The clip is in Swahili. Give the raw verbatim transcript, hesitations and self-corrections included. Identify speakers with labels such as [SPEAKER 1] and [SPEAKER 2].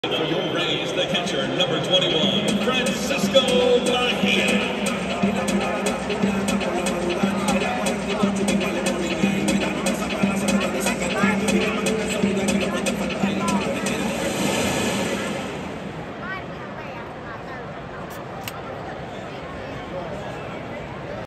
[SPEAKER 1] For your Rays, the catcher, number twenty-one, Francisco Mejia.